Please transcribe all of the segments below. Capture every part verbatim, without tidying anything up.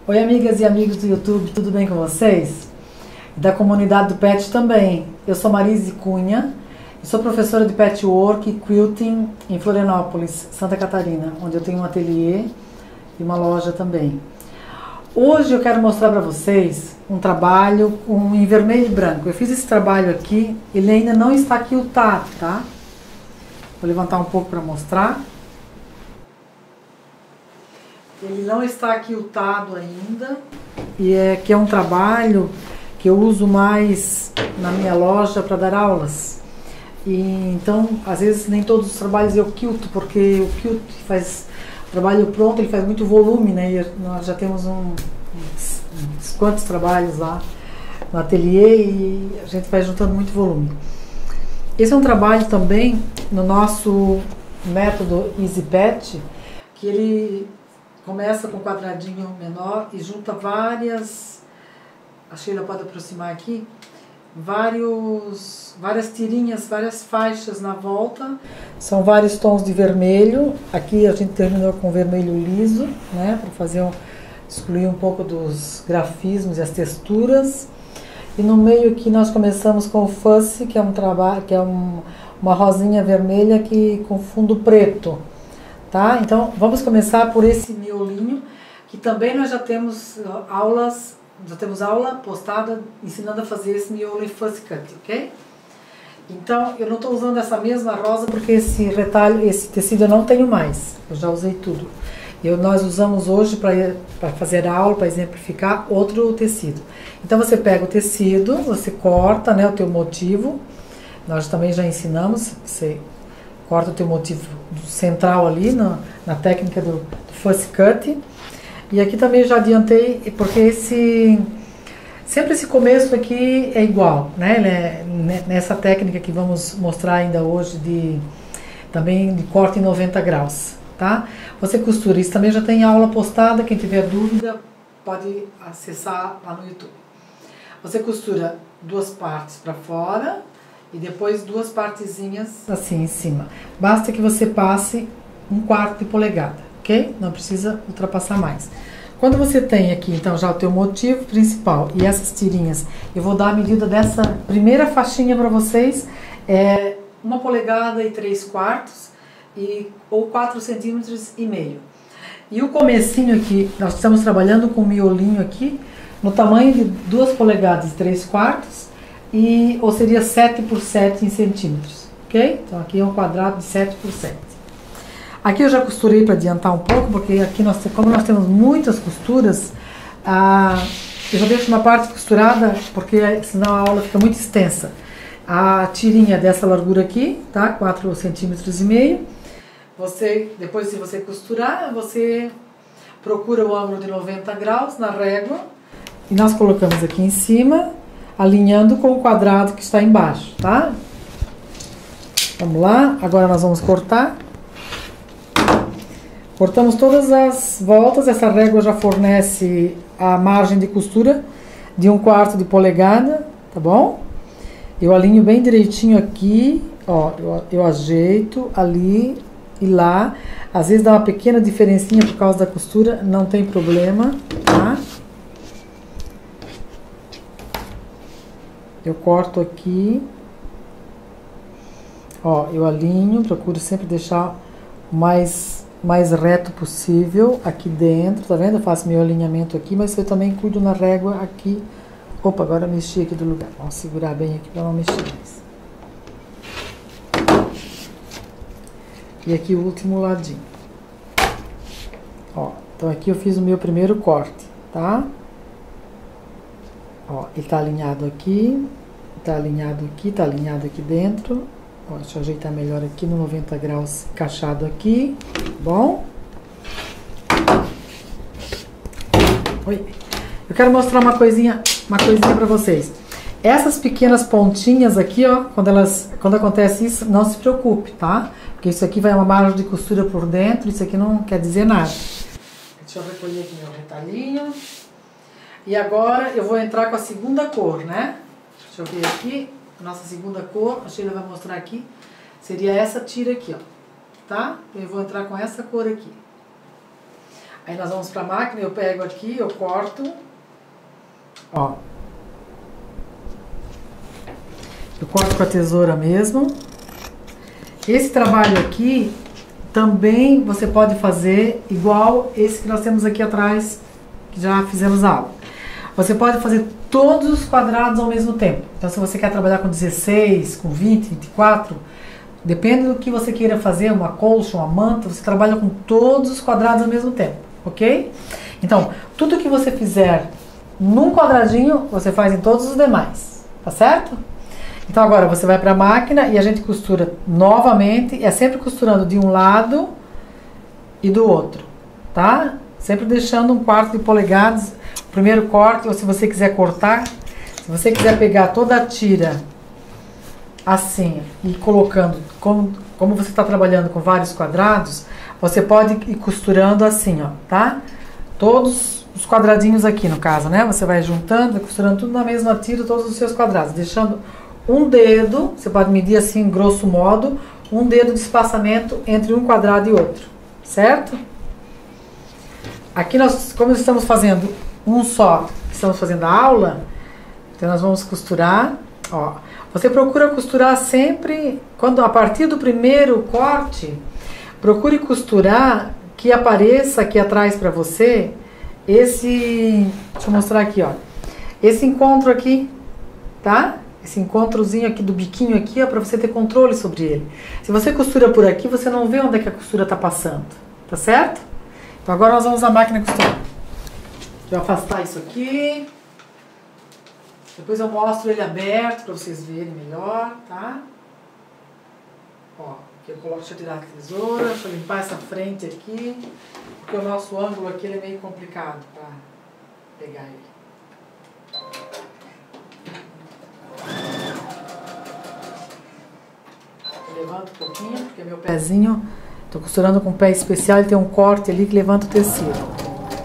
Oi, amigas e amigos do YouTube, tudo bem com vocês? Da comunidade do Pet também. Eu sou Marise Cunha, sou professora de Patchwork e Quilting em Florianópolis, Santa Catarina, onde eu tenho um ateliê e uma loja também. Hoje eu quero mostrar para vocês um trabalho um, em vermelho e branco. Eu fiz esse trabalho aqui, ele ainda não está quiltado, tá? Vou levantar um pouco para mostrar. Ele não está quiltado ainda, e é que é um trabalho que eu uso mais na minha loja para dar aulas. E então, às vezes nem todos os trabalhos eu quilto, porque o quilt faz o trabalho pronto, ele faz muito volume, né? E nós já temos um, uns, uns quantos trabalhos lá no ateliê e a gente vai juntando muito volume. Esse é um trabalho também no nosso método Easy Pet, que ele começa com um quadradinho menor e junta várias, a Sheila pode aproximar aqui, vários, várias tirinhas, várias faixas na volta. São vários tons de vermelho. Aqui a gente terminou com vermelho liso, né, para fazer um, excluir um pouco dos grafismos e as texturas. E no meio aqui nós começamos com o Fussy, que é um trabalho, que é um, uma rosinha vermelha que com fundo preto. Tá? Então, vamos começar por esse miolinho, que também nós já temos aulas, já temos aula postada ensinando a fazer esse miolo em Fussy Cut, ok? Então, eu não estou usando essa mesma rosa porque esse retalho, esse tecido eu não tenho mais, eu já usei tudo. Eu, nós usamos hoje para fazer a aula, para exemplificar, outro tecido. Então, você pega o tecido, você corta, né, o teu motivo, nós também já ensinamos, você corta o teu motivo central ali na, na técnica do, do Fussy Cut. E aqui também já adiantei, porque esse sempre esse começo aqui é igual, né? Ele é nessa técnica que vamos mostrar ainda hoje de também de corte em noventa graus, tá? Você costura, isso também já tem aula postada, quem tiver dúvida pode acessar lá no YouTube. Você costura duas partes para fora e depois duas partezinhas assim em cima. Basta que você passe um quarto de polegada, ok? Não precisa ultrapassar mais. Quando você tem aqui, então, já o teu motivo principal e essas tirinhas, eu vou dar a medida dessa primeira faixinha para vocês, é uma polegada e três quartos, e, ou quatro centímetros e meio. E o comecinho aqui, nós estamos trabalhando com um miolinho aqui, no tamanho de duas polegadas e três quartos, e, ou seria sete por sete em centímetros, ok? Então aqui é um quadrado de sete por sete. Aqui eu já costurei para adiantar um pouco, porque aqui nós, como nós temos muitas costuras, ah, eu já deixo uma parte costurada, porque senão a aula fica muito extensa. A tirinha dessa largura aqui, tá? quatro centímetros e meio. Você, depois de você costurar, você procura o ângulo de noventa graus na régua, e nós colocamos aqui em cima, alinhando com o quadrado que está embaixo, tá? Vamos lá, agora nós vamos cortar. Cortamos todas as voltas, essa régua já fornece a margem de costura de um quarto de polegada, tá bom? Eu alinho bem direitinho aqui, ó, eu, eu ajeito ali e lá. Às vezes dá uma pequena diferencinha por causa da costura, não tem problema, tá? Eu corto aqui, ó, eu alinho, procuro sempre deixar o mais, mais reto possível aqui dentro, tá vendo? Eu faço meu alinhamento aqui, mas eu também cuido na régua aqui. Opa, agora eu mexi aqui do lugar, vamos segurar bem aqui para não mexer mais. E aqui o último ladinho. Ó, então aqui eu fiz o meu primeiro corte, tá? Ó, ele tá alinhado aqui, tá alinhado aqui, tá alinhado aqui dentro. Ó, deixa eu ajeitar melhor aqui no noventa graus, encaixado aqui, bom? Oi. Eu quero mostrar uma coisinha, uma coisinha pra vocês. Essas pequenas pontinhas aqui, ó, quando elas, quando acontece isso, não se preocupe, tá? Porque isso aqui vai uma margem de costura por dentro, isso aqui não quer dizer nada. Deixa eu recolher aqui meu retalhinho. E agora eu vou entrar com a segunda cor, né? Deixa eu ver aqui, a nossa segunda cor, a Sheila vai mostrar aqui, seria essa tira aqui, ó, tá? Eu vou entrar com essa cor aqui. Aí nós vamos pra máquina, eu pego aqui, eu corto. Ó. Eu corto com a tesoura mesmo. Esse trabalho aqui também você pode fazer igual esse que nós temos aqui atrás, que já fizemos a aula. Você pode fazer todos os quadrados ao mesmo tempo. Então, se você quer trabalhar com dezesseis, com vinte, vinte e quatro, depende do que você queira fazer, uma colcha, uma manta, você trabalha com todos os quadrados ao mesmo tempo, ok? Então, tudo que você fizer num quadradinho, você faz em todos os demais, tá certo? Então agora você vai para a máquina e a gente costura novamente, é sempre costurando de um lado e do outro, tá? Sempre deixando um quarto de polegadas, o primeiro corte, ou se você quiser cortar, se você quiser pegar toda a tira assim e colocando, como, como você está trabalhando com vários quadrados, você pode ir costurando assim, ó, tá? Todos os quadradinhos aqui no caso, né? Você vai juntando, vai costurando tudo na mesma tira, todos os seus quadrados, deixando um dedo, você pode medir assim, grosso modo, um dedo de espaçamento entre um quadrado e outro, certo? Aqui nós, como estamos fazendo um só, estamos fazendo a aula, então nós vamos costurar, ó. Você procura costurar sempre, quando a partir do primeiro corte, procure costurar que apareça aqui atrás para você esse, deixa eu mostrar aqui, ó, esse encontro aqui, tá? Esse encontrozinho aqui do biquinho aqui, ó, para você ter controle sobre ele. Se você costura por aqui, você não vê onde é que a costura tá passando, tá certo? Então agora nós vamos à máquina costurar. Deixa eu afastar isso aqui. Depois eu mostro ele aberto para vocês verem melhor, tá? Ó, aqui eu coloco, deixa eu tirar a tesoura, deixa eu limpar essa frente aqui, porque o nosso ângulo aqui ele é meio complicado para pegar ele. Eu levanto um pouquinho, porque meu pezinho, tô costurando com um pé especial, ele tem um corte ali que levanta o tecido.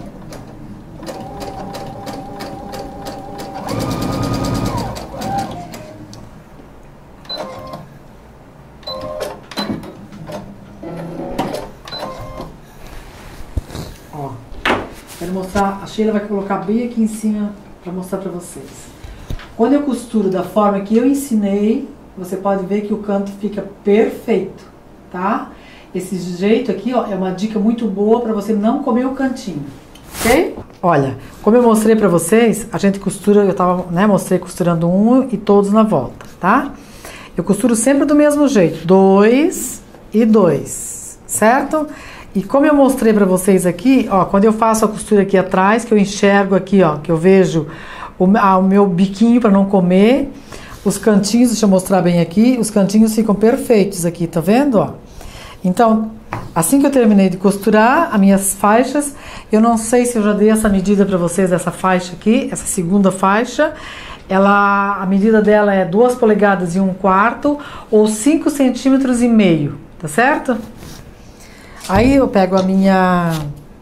Ó, quero mostrar, a Sheila vai colocar bem aqui em cima para mostrar para vocês. Quando eu costuro da forma que eu ensinei, você pode ver que o canto fica perfeito, tá? Esse jeito aqui, ó, é uma dica muito boa para você não comer o cantinho, ok? Olha, como eu mostrei para vocês, a gente costura, eu tava, né, mostrei costurando um e todos na volta, tá? Eu costuro sempre do mesmo jeito, dois e dois, certo? E como eu mostrei para vocês aqui, ó, quando eu faço a costura aqui atrás, que eu enxergo aqui, ó, que eu vejo o, ah, o meu biquinho para não comer, os cantinhos, deixa eu mostrar bem aqui, os cantinhos ficam perfeitos aqui, tá vendo, ó? Então, assim que eu terminei de costurar as minhas faixas, eu não sei se eu já dei essa medida para vocês, essa faixa aqui, essa segunda faixa, ela, a medida dela é duas polegadas e um quarto, ou cinco centímetros e meio, tá certo? Aí eu pego a minha...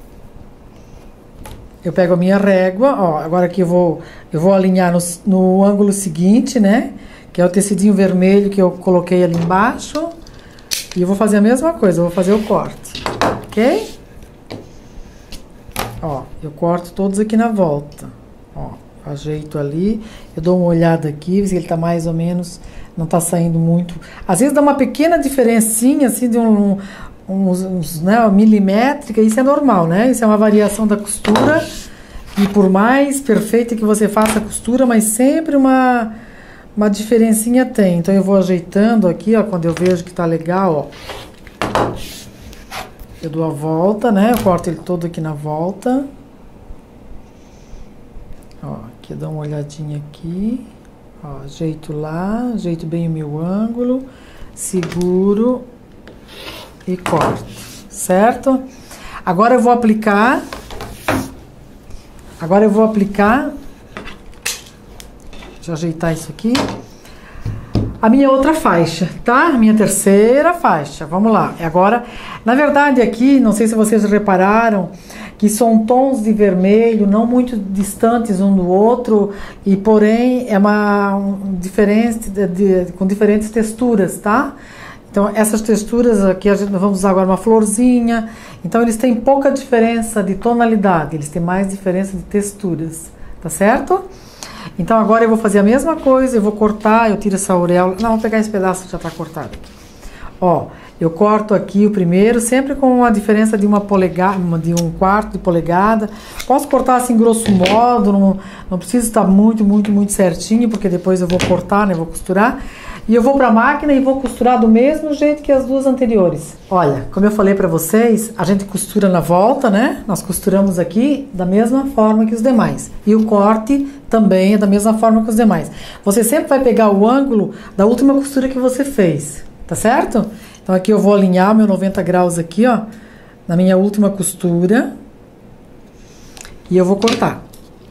Eu pego a minha régua, ó, agora aqui eu vou, eu vou alinhar no, no ângulo seguinte, né? Que é o tecidinho vermelho que eu coloquei ali embaixo. E eu vou fazer a mesma coisa, eu vou fazer o corte, ok? Ó, eu corto todos aqui na volta. Ó, ajeito ali, eu dou uma olhada aqui, se ele tá mais ou menos, não tá saindo muito. Às vezes dá uma pequena diferencinha, assim, de um... uns, uns né, milimétrica, isso é normal, né? Isso é uma variação da costura e por mais perfeita que você faça a costura, mas sempre uma, uma diferencinha tem. Então eu vou ajeitando aqui, ó, quando eu vejo que tá legal, ó. Eu dou a volta, né? Eu corto ele todo aqui na volta. Ó, aqui eu dou uma olhadinha aqui. Ó, ajeito lá, ajeito bem o meu ângulo, seguro e corto, certo? Agora eu vou aplicar, agora eu vou aplicar, deixa eu ajeitar isso aqui, a minha outra faixa, tá? A minha terceira faixa, vamos lá. Agora, na verdade aqui, não sei se vocês repararam, que são tons de vermelho, não muito distantes um do outro, e porém é uma um, diferente, de, de, com diferentes texturas, tá? Então, essas texturas aqui, a gente, nós vamos usar agora uma florzinha. Então, eles têm pouca diferença de tonalidade, eles têm mais diferença de texturas, tá certo? Então, agora eu vou fazer a mesma coisa, eu vou cortar, eu tiro essa auréola. Não, vou pegar esse pedaço que já tá cortado aqui. Ó, eu corto aqui o primeiro, sempre com a diferença de uma polegada, de um quarto de polegada. Posso cortar assim, grosso modo, não, não precisa estar muito, muito, muito certinho, porque depois eu vou cortar, né, vou costurar. E eu vou para a máquina e vou costurar do mesmo jeito que as duas anteriores. Olha, como eu falei para vocês, a gente costura na volta, né? Nós costuramos aqui da mesma forma que os demais. E o corte também é da mesma forma que os demais. Você sempre vai pegar o ângulo da última costura que você fez, tá certo? Então aqui eu vou alinhar meu noventa graus aqui, ó, na minha última costura. E eu vou cortar.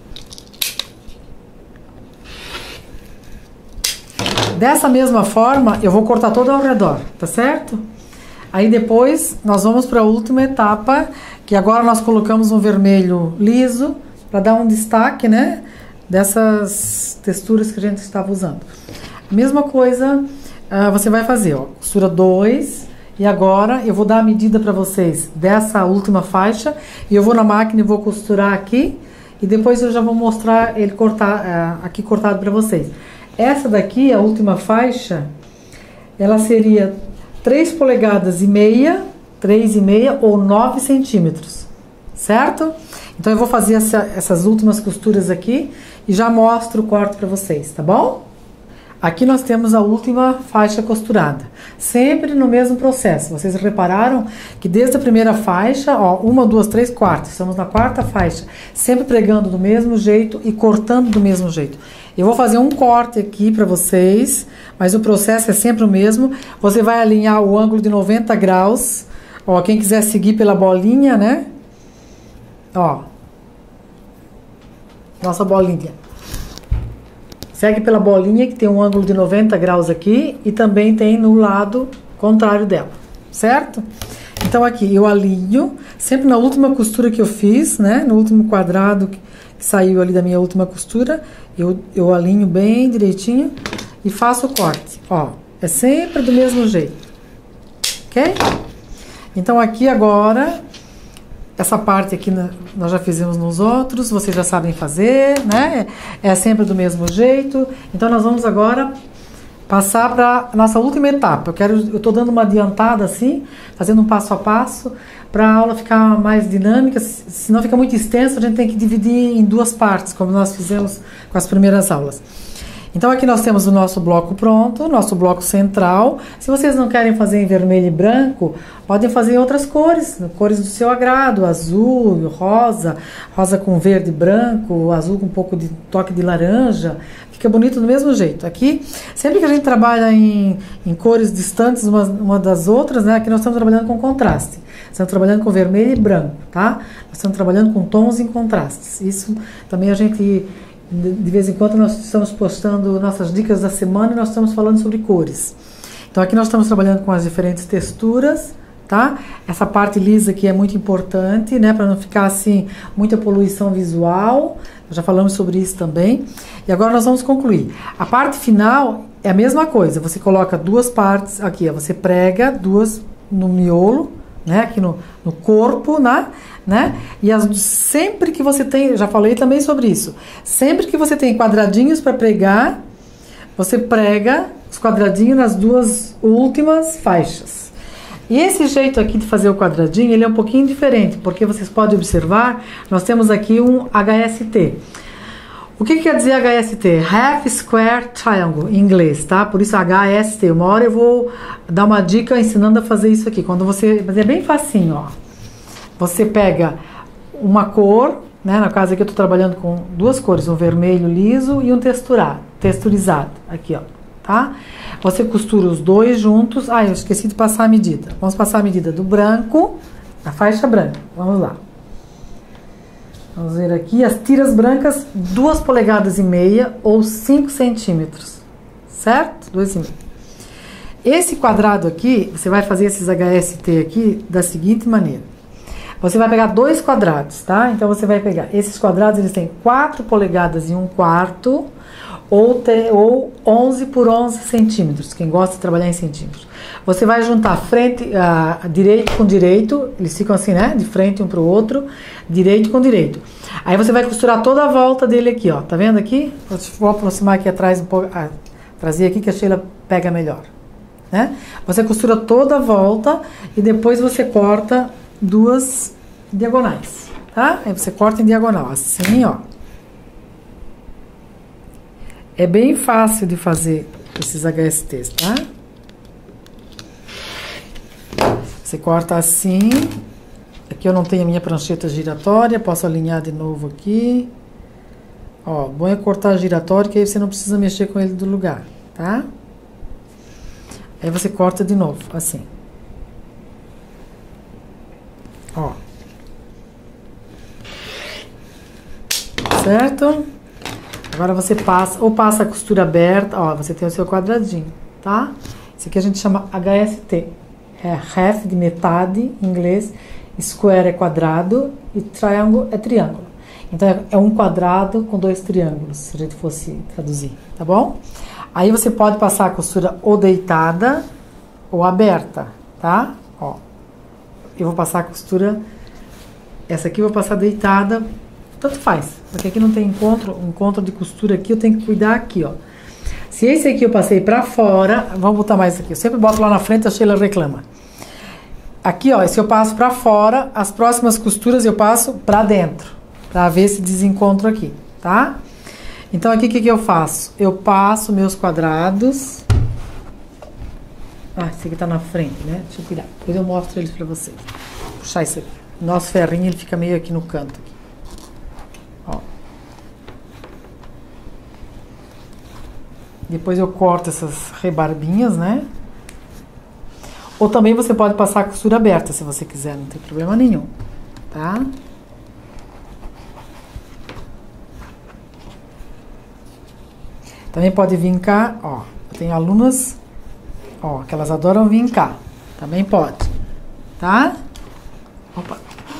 Dessa mesma forma, eu vou cortar todo ao redor, tá certo? Aí depois, nós vamos para a última etapa, que agora nós colocamos um vermelho liso, para dar um destaque, né? Dessas texturas que a gente estava usando. A mesma coisa, uh, você vai fazer, ó, costura dois, e agora eu vou dar a medida para vocês dessa última faixa, e eu vou na máquina e vou costurar aqui, e depois eu já vou mostrar ele cortar, uh, aqui cortado para vocês. Essa daqui, a última faixa, ela seria três polegadas e meia, três e meia ou nove centímetros, certo? Então eu vou fazer essa, essas últimas costuras aqui e já mostro o corte para vocês, tá bom? Aqui nós temos a última faixa costurada, sempre no mesmo processo. Vocês repararam que desde a primeira faixa, ó, uma, duas, três, quatro, estamos na quarta faixa, sempre pregando do mesmo jeito e cortando do mesmo jeito. Eu vou fazer um corte aqui para vocês, mas o processo é sempre o mesmo. Você vai alinhar o ângulo de noventa graus, ó, quem quiser seguir pela bolinha, né? Ó, nossa bolinha. Segue pela bolinha que tem um ângulo de noventa graus aqui e também tem no lado contrário dela, certo? Então aqui eu alinho, sempre na última costura que eu fiz, né? No último quadrado que, que saiu ali da minha última costura, eu, eu alinho bem direitinho e faço o corte. Ó, é sempre do mesmo jeito, ok? Então aqui agora, essa parte aqui nós já fizemos nos outros, vocês já sabem fazer, né? É sempre do mesmo jeito. Então nós vamos agora passar para a nossa última etapa. Eu quero, eu tô dando uma adiantada assim, fazendo um passo a passo, para a aula ficar mais dinâmica. Senão fica muito extenso, a gente tem que dividir em duas partes, como nós fizemos com as primeiras aulas. Então aqui nós temos o nosso bloco pronto, nosso bloco central. Se vocês não querem fazer em vermelho e branco, podem fazer em outras cores, cores do seu agrado, azul, rosa, rosa com verde e branco, azul com um pouco de toque de laranja. Fica bonito do mesmo jeito. Aqui, sempre que a gente trabalha em, em cores distantes uma, uma das outras, né? Aqui nós estamos trabalhando com contraste. Estamos trabalhando com vermelho e branco, tá? Nós estamos trabalhando com tons em contrastes. Isso também a gente... De vez em quando nós estamos postando nossas dicas da semana e nós estamos falando sobre cores. Então aqui nós estamos trabalhando com as diferentes texturas, tá? Essa parte lisa aqui é muito importante, né? Para não ficar assim, muita poluição visual. Já falamos sobre isso também. E agora nós vamos concluir. A parte final é a mesma coisa. Você coloca duas partes aqui, ó, você prega duas no miolo, né? Aqui no, no corpo, né? Né? E as, sempre que você tem, já falei também sobre isso, sempre que você tem quadradinhos para pregar, você prega os quadradinhos nas duas últimas faixas. E esse jeito aqui de fazer o quadradinho, ele é um pouquinho diferente, porque vocês podem observar, nós temos aqui um H S T. O que, que quer dizer H S T? Half Square Triangle, em inglês, tá? Por isso H S T. Uma hora eu vou dar uma dica ensinando a fazer isso aqui. Quando você, mas é bem facinho, ó. Você pega uma cor, né? No caso aqui eu tô trabalhando com duas cores, um vermelho liso e um texturado, texturizado, aqui, ó, tá? Você costura os dois juntos. Ah, eu esqueci de passar a medida. Vamos passar a medida do branco, a faixa branca. Vamos lá. Vamos ver aqui, as tiras brancas, duas polegadas e meia ou cinco centímetros, certo? Dois e meio. Esse quadrado aqui, você vai fazer esses H S T aqui da seguinte maneira. Você vai pegar dois quadrados, tá? Então você vai pegar esses quadrados, eles têm quatro polegadas e um quarto ou, te, ou onze por onze centímetros, quem gosta de trabalhar em centímetros. Você vai juntar frente, uh, direito com direito, eles ficam assim, né, de frente um para o outro, direito com direito. Aí você vai costurar toda a volta dele aqui, ó, tá vendo aqui? Vou aproximar aqui atrás um pouco, ah, trazer aqui que a Sheila pega melhor, né? Você costura toda a volta e depois você corta duas diagonais, tá? Aí você corta em diagonal, assim, ó. É bem fácil de fazer esses H S Ts, tá? Você corta assim. Aqui eu não tenho a minha prancheta giratória, posso alinhar de novo aqui. Ó, bom é cortar giratório, que aí você não precisa mexer com ele do lugar, tá? Aí você corta de novo, assim. Ó. Certo? Agora você passa, ou passa a costura aberta, ó, você tem o seu quadradinho, tá? Isso aqui a gente chama H S T. É half de metade em inglês, square é quadrado e triangle é triângulo. Então é um quadrado com dois triângulos, se a gente fosse traduzir, tá bom? Aí você pode passar a costura ou deitada ou aberta, tá? Ó. Eu vou passar a costura, essa aqui eu vou passar deitada. Tanto faz, porque aqui não tem encontro, encontro de costura aqui, eu tenho que cuidar aqui, ó. Se esse aqui eu passei pra fora, vamos botar mais aqui, eu sempre boto lá na frente, a Sheila reclama. Aqui, ó, se eu passo pra fora, as próximas costuras eu passo pra dentro, pra ver esse desencontro aqui, tá? Então aqui o que que eu faço? Eu passo meus quadrados. Ah, esse aqui tá na frente, né? Deixa eu cuidar, depois eu mostro eles pra vocês. Vou puxar esse aqui. Nosso ferrinho, ele fica meio aqui no canto, aqui. Ó. Depois eu corto essas rebarbinhas, né? Ou também você pode passar a costura aberta, se você quiser, não tem problema nenhum, tá? Também pode vincar, ó. Eu tenho alunas, ó, que elas adoram vincar. Também pode, tá? Opa.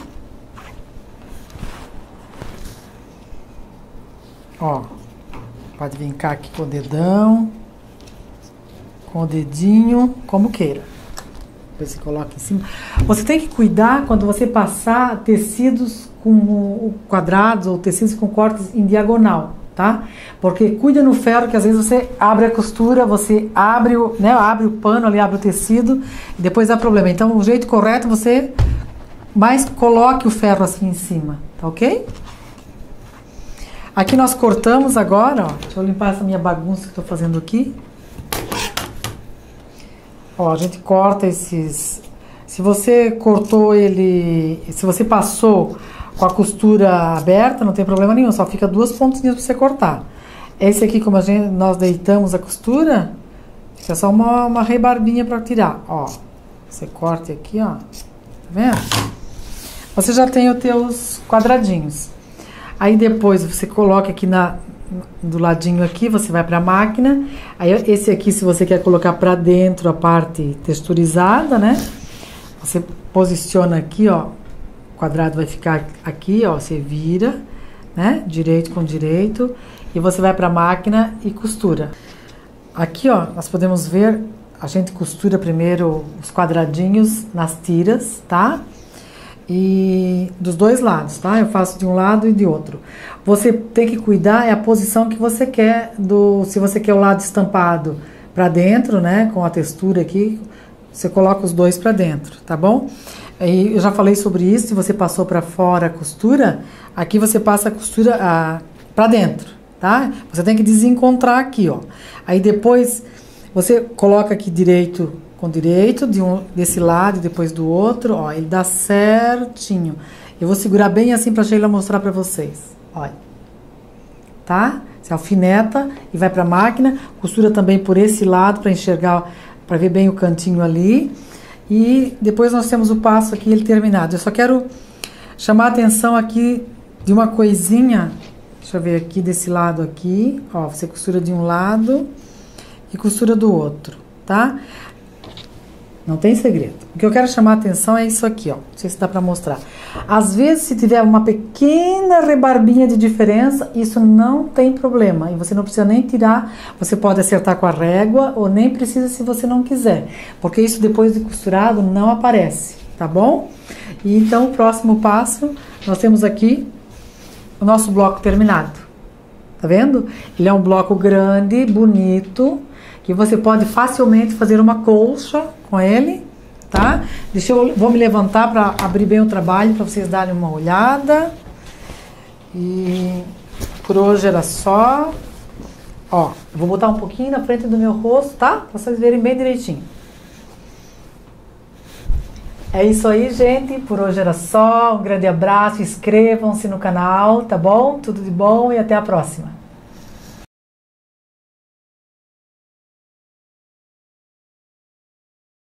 Ó, pode vincar aqui com o dedão, com o dedinho, como queira. Depois você coloca em cima. Você tem que cuidar quando você passar tecidos com quadrados ou tecidos com cortes em diagonal, tá? Porque cuida no ferro que às vezes você abre a costura, você abre o, né, abre o pano ali, abre o tecido e depois dá problema. Então o jeito correto é você mais coloque o ferro assim em cima, tá ok? Aqui nós cortamos agora, ó, deixa eu limpar essa minha bagunça que eu tô fazendo aqui. Ó, a gente corta esses... Se você cortou ele... Se você passou com a costura aberta, não tem problema nenhum, só fica duas pontinhas pra você cortar. Esse aqui, como a gente, nós deitamos a costura, fica só uma, uma rebarbinha pra tirar, ó. Você corta aqui, ó, tá vendo? Você já tem os teus quadradinhos. Aí depois você coloca aqui na, do ladinho aqui, você vai para a máquina. Aí esse aqui, se você quer colocar para dentro a parte texturizada, né? Você posiciona aqui, ó. O quadrado vai ficar aqui, ó. Você vira, né? Direito com direito. E você vai para a máquina e costura. Aqui, ó, nós podemos ver, a gente costura primeiro os quadradinhos nas tiras, tá? E dos dois lados, tá? Eu faço de um lado e de outro. Você tem que cuidar é a posição que você quer do, se você quer o lado estampado para dentro, né, com a textura aqui, você coloca os dois para dentro, tá bom? E eu já falei sobre isso, se você passou para fora a costura, aqui você passa a costura para dentro, tá? Você tem que desencontrar aqui, ó. Aí depois você coloca aqui direito com direito, de um, desse lado e depois do outro, ó, ele dá certinho. Eu vou segurar bem assim pra Sheila mostrar pra vocês, olha. Tá? Você alfineta e vai pra máquina, costura também por esse lado pra enxergar, pra ver bem o cantinho ali. E depois nós temos o passo aqui, ele terminado. Eu só quero chamar a atenção aqui de uma coisinha, deixa eu ver aqui, desse lado aqui, ó, você costura de um lado e costura do outro, tá? Não tem segredo. O que eu quero chamar a atenção é isso aqui, ó. Não sei se dá pra mostrar. Às vezes, se tiver uma pequena rebarbinha de diferença, isso não tem problema. E você não precisa nem tirar. Você pode acertar com a régua ou nem precisa se você não quiser. Porque isso depois de costurado não aparece, tá bom? E então, o próximo passo, nós temos aqui o nosso bloco terminado. Tá vendo? Ele é um bloco grande, bonito, que você pode facilmente fazer uma colcha com ele, tá? Deixa eu, vou me levantar para abrir bem o trabalho, para vocês darem uma olhada. E por hoje era só. Ó, eu vou botar um pouquinho na frente do meu rosto, tá? Para vocês verem bem direitinho. É isso aí, gente. Por hoje era só. Um grande abraço. Inscrevam-se no canal, tá bom? Tudo de bom e até a próxima.